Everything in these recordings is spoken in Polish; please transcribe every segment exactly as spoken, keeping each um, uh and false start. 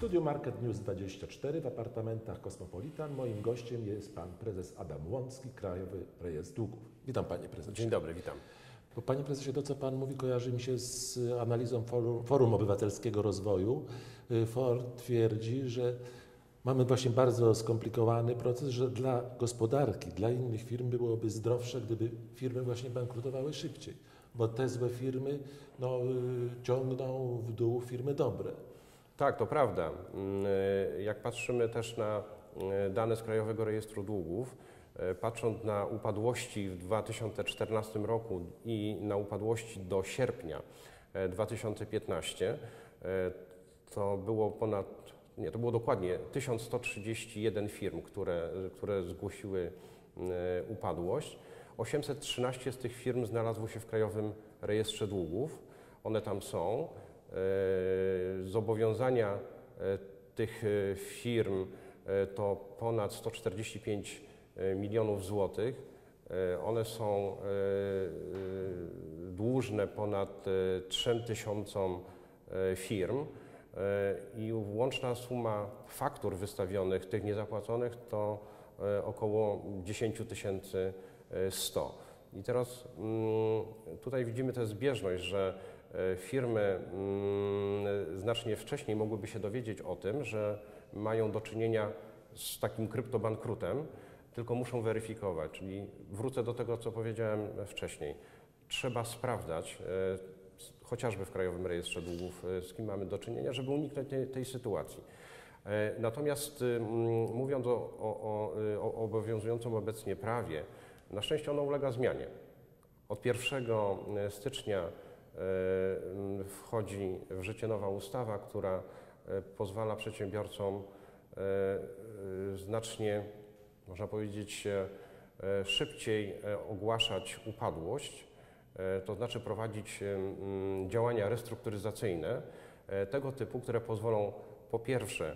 studiu Market News dwadzieścia cztery w apartamentach Cosmopolitan moim gościem jest pan prezes Adam Łącki, Krajowy Rejestr Długów. Witam panie prezesie. Dzień dobry, witam. Bo panie prezesie, to co pan mówi kojarzy mi się z analizą Forum, Forum Obywatelskiego Rozwoju. F O R twierdzi, że mamy właśnie bardzo skomplikowany proces, że dla gospodarki, dla innych firm byłoby zdrowsze, gdyby firmy właśnie bankrutowały szybciej, bo te złe firmy no, ciągną w dół firmy dobre. Tak, to prawda. Jak patrzymy też na dane z Krajowego Rejestru Długów, patrząc na upadłości w dwa tysiące czternastym roku i na upadłości do sierpnia dwa tysiące piętnastego, to było ponad, nie, to było dokładnie tysiąc sto trzydzieści jeden firm, które, które zgłosiły upadłość. osiemset trzynaście z tych firm znalazło się w Krajowym Rejestrze Długów. One tam są. Zobowiązania tych firm to ponad sto czterdzieści pięć milionów złotych. One są dłużne ponad trzem tysiącom firm i łączna suma faktur wystawionych, tych niezapłaconych, to około dziesięć tysięcy sto. I teraz tutaj widzimy tę zbieżność, że firmy znacznie wcześniej mogłyby się dowiedzieć o tym, że mają do czynienia z takim kryptobankrutem, tylko muszą weryfikować. Czyli wrócę do tego, co powiedziałem wcześniej. Trzeba sprawdzać, chociażby w Krajowym Rejestrze Długów, z kim mamy do czynienia, żeby uniknąć tej, tej sytuacji. Natomiast mówiąc o, o, o obowiązującym obecnie prawie, na szczęście ono ulega zmianie. Od pierwszego stycznia wchodzi w życie nowa ustawa, która pozwala przedsiębiorcom znacznie, można powiedzieć, szybciej ogłaszać upadłość, to znaczy prowadzić działania restrukturyzacyjne tego typu, które pozwolą po pierwsze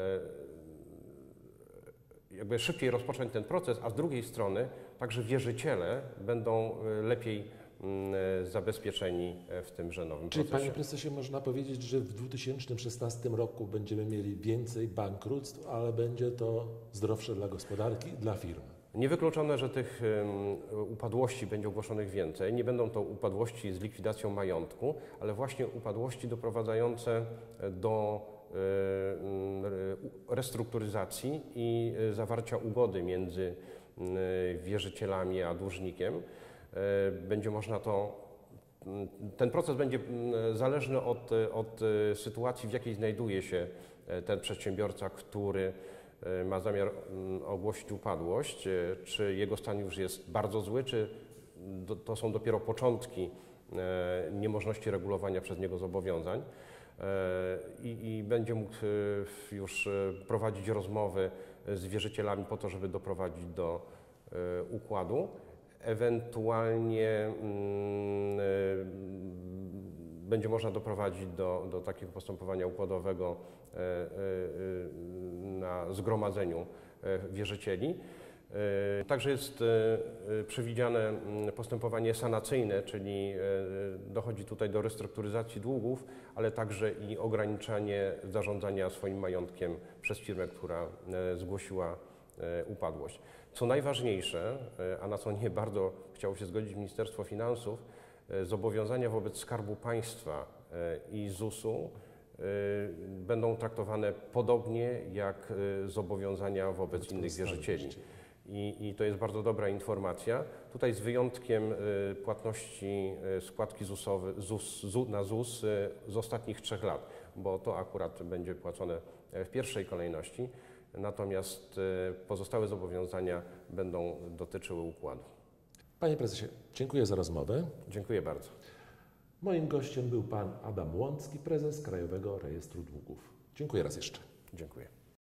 jakby szybciej rozpocząć ten proces, a z drugiej strony także wierzyciele będą lepiej zabezpieczeni w tymże nowym Czyli procesie. panie prezesie, można powiedzieć, że w dwa tysiące szesnastym roku będziemy mieli więcej bankructw, ale będzie to zdrowsze dla gospodarki i dla firm. Niewykluczone, że tych upadłości będzie ogłoszonych więcej. Nie będą to upadłości z likwidacją majątku, ale właśnie upadłości doprowadzające do restrukturyzacji i zawarcia ugody między wierzycielami a dłużnikiem. Będzie można to, ten proces będzie zależny od, od sytuacji, w jakiej znajduje się ten przedsiębiorca, który ma zamiar ogłosić upadłość, czy jego stan już jest bardzo zły, czy to są dopiero początki niemożności regulowania przez niego zobowiązań i, i będzie mógł już prowadzić rozmowy z wierzycielami po to, żeby doprowadzić do układu. Ewentualnie będzie można doprowadzić do, do takiego postępowania układowego na zgromadzeniu wierzycieli. Także jest przewidziane postępowanie sanacyjne, czyli dochodzi tutaj do restrukturyzacji długów, ale także i ograniczanie zarządzania swoim majątkiem przez firmę, która zgłosiła upadłość. Co najważniejsze, a na co nie bardzo chciało się zgodzić Ministerstwo Finansów, zobowiązania wobec Skarbu Państwa i zusu będą traktowane podobnie jak zobowiązania wobec innych wierzycieli. I, I to jest bardzo dobra informacja. Tutaj z wyjątkiem płatności składki zusowe, ZUS, na ZUS z ostatnich trzech lat, bo to akurat będzie płacone w pierwszej kolejności. Natomiast pozostałe zobowiązania będą dotyczyły układu. Panie prezesie, dziękuję za rozmowę. Dziękuję bardzo. Moim gościem był pan Adam Łącki, prezes Krajowego Rejestru Długów. Dziękuję raz jeszcze. Dziękuję.